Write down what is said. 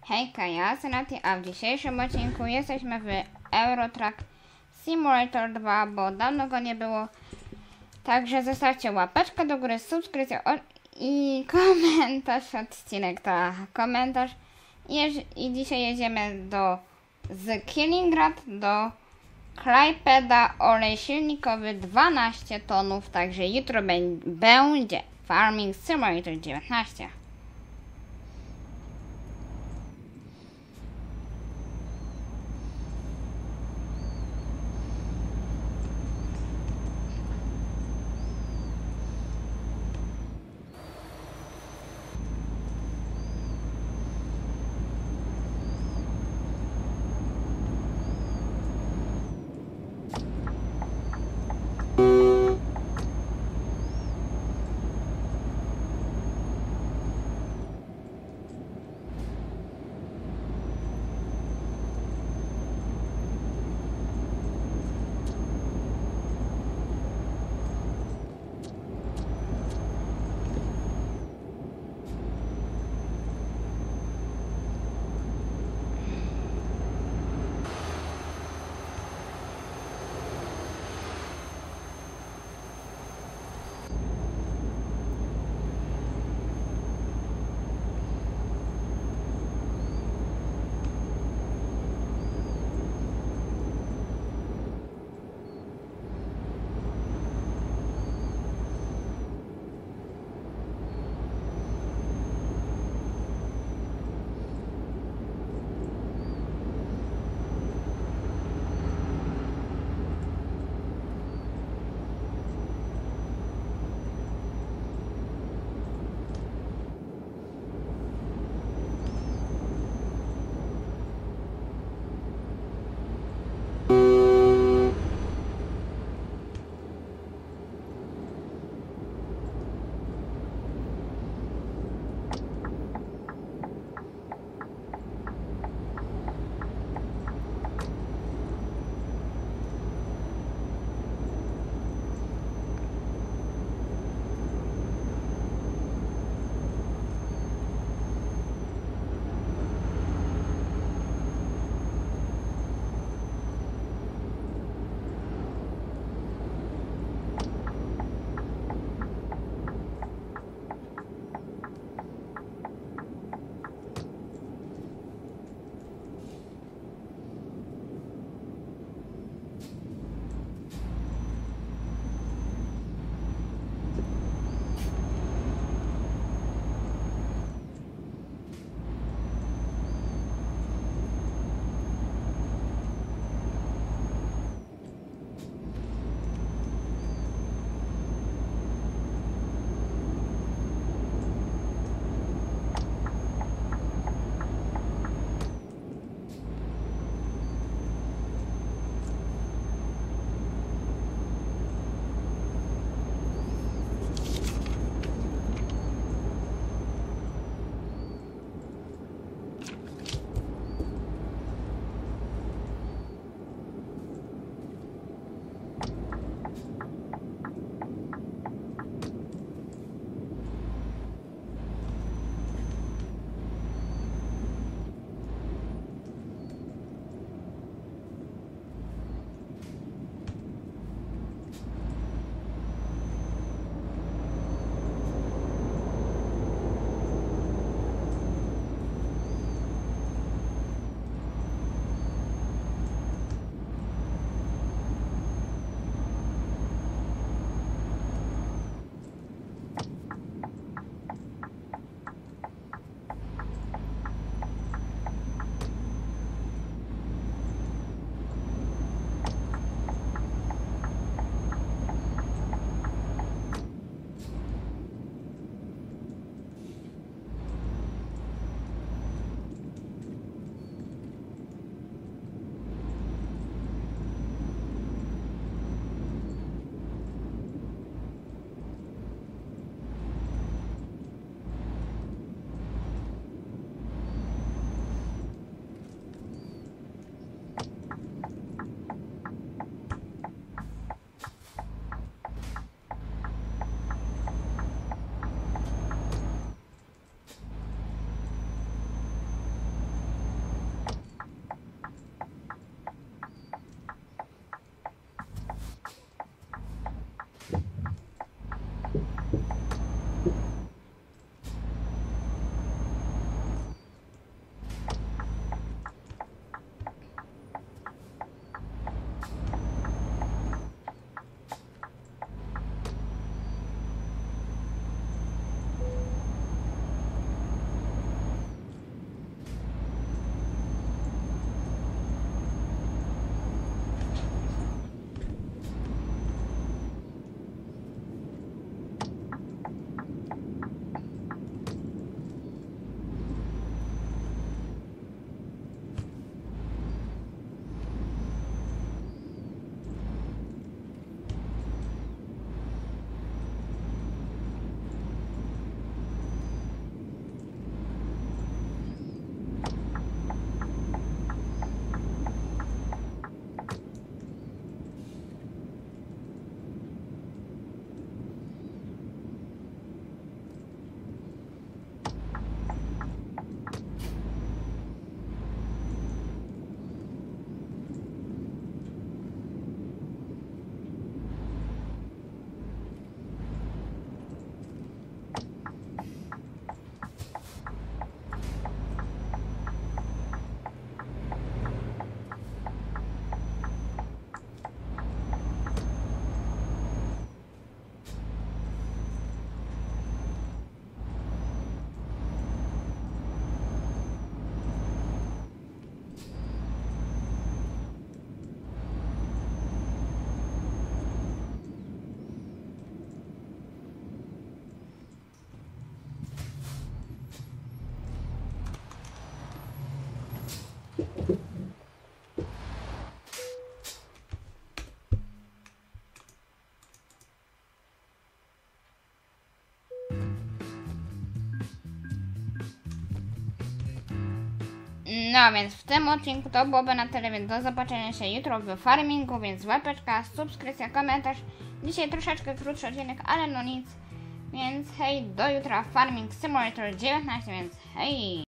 Hejka, ja jestem Nati, a w dzisiejszym odcinku jesteśmy w Euro Truck Simulator 2, bo dawno go nie było. Także zostawcie łapeczkę do góry, subskrypcję i komentarz, odcinek to komentarz. I dzisiaj jedziemy z Kaliningrad do Klaipeda, olej silnikowy 12 tonów, także jutro będzie Farming Simulator 19. No więc w tym odcinku to byłoby na tyle, więc do zobaczenia się jutro w farmingu, więc łapeczka, subskrypcja, komentarz. Dzisiaj troszeczkę krótszy odcinek, ale no nic. Więc hej, do jutra, Farming Simulator 19, więc hej!